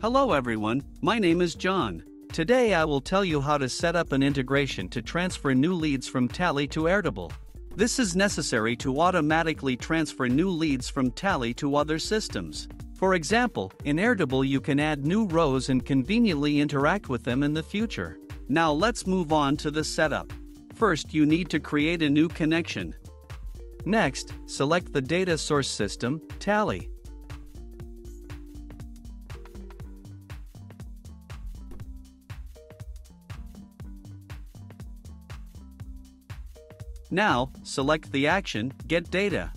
Hello everyone, my name is John. Today I will tell you how to set up an integration to transfer new leads from Tally to Airtable. This is necessary to automatically transfer new leads from Tally to other systems. For example, in Airtable you can add new rows and conveniently interact with them in the future. Now let's move on to the setup. First, you need to create a new connection. Next, select the data source system, Tally. Now, select the action, Get Data.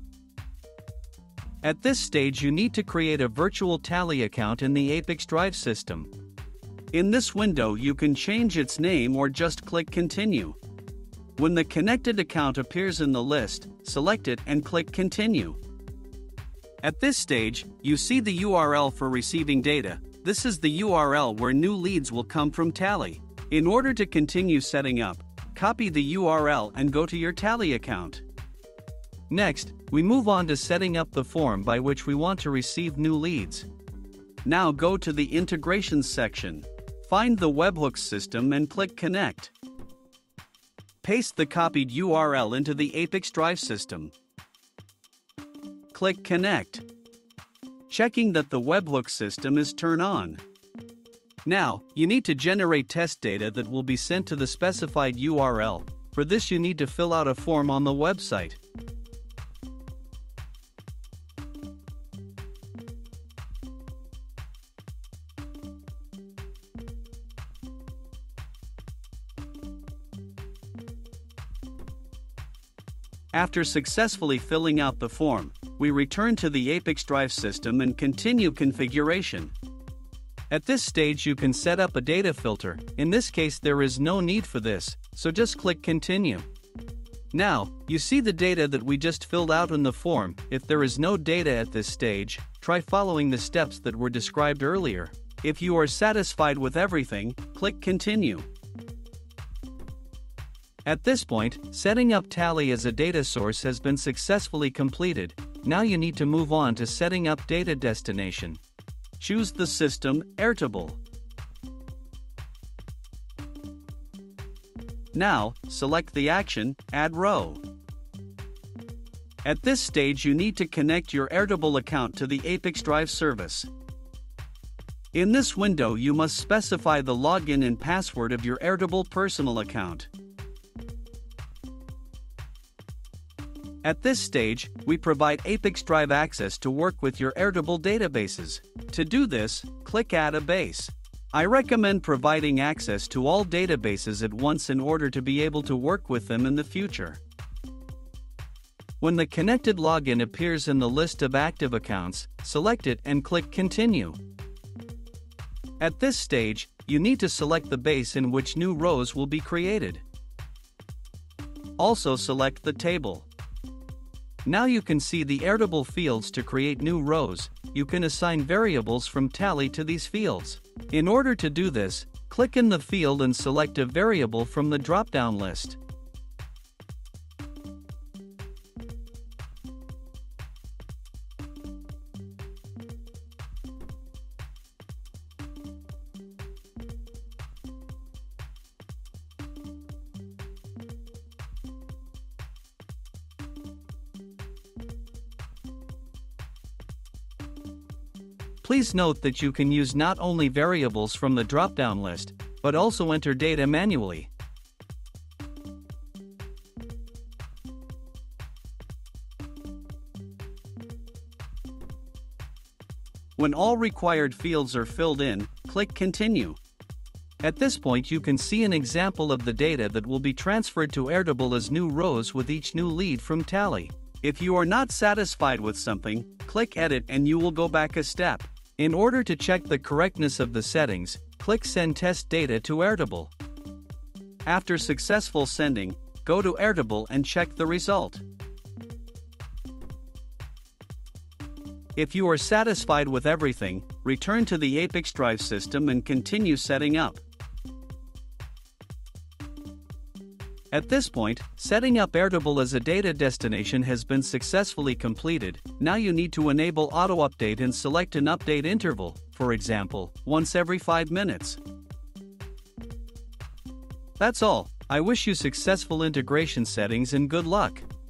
At this stage you need to create a virtual Tally account in the ApiX-Drive system. In this window you can change its name or just click Continue. When the connected account appears in the list, select it and click Continue. At this stage, you see the URL for receiving data. This is the URL where new leads will come from Tally. In order to continue setting up, copy the URL and go to your Tally account. Next, we move on to setting up the form by which we want to receive new leads. Now go to the Integrations section. Find the webhooks system and click Connect. Paste the copied URL into the ApiX-Drive system. Click Connect. Checking that the webhook system is turned on. Now, you need to generate test data that will be sent to the specified URL. For this you need to fill out a form on the website. After successfully filling out the form, we return to the ApiX-Drive system and continue configuration. At this stage you can set up a data filter. In this case there is no need for this, so just click Continue. Now, you see the data that we just filled out in the form. If there is no data at this stage, try following the steps that were described earlier. If you are satisfied with everything, click Continue. At this point, setting up Tally as a data source has been successfully completed. Now you need to move on to setting up data destination. Choose the system, Airtable. Now, select the action, Add Row. At this stage you need to connect your Airtable account to the ApiX-Drive service. In this window you must specify the login and password of your Airtable personal account. At this stage, we provide ApiX-Drive access to work with your Airtable databases. To do this, click Add a Base. I recommend providing access to all databases at once in order to be able to work with them in the future. When the connected login appears in the list of active accounts, select it and click Continue. At this stage, you need to select the base in which new rows will be created. Also select the table. Now you can see the Airtable fields to create new rows. You can assign variables from Tally to these fields. In order to do this, click in the field and select a variable from the drop-down list. Please note that you can use not only variables from the drop-down list, but also enter data manually. When all required fields are filled in, click Continue. At this point you can see an example of the data that will be transferred to Airtable as new rows with each new lead from Tally. If you are not satisfied with something, click Edit and you will go back a step. In order to check the correctness of the settings, click Send Test Data to Airtable. After successful sending, go to Airtable and check the result. If you are satisfied with everything, return to the ApiX-Drive system and continue setting up. At this point, setting up Airtable as a data destination has been successfully completed. Now you need to enable auto-update and select an update interval, for example, once every 5 minutes. That's all. I wish you successful integration settings and good luck.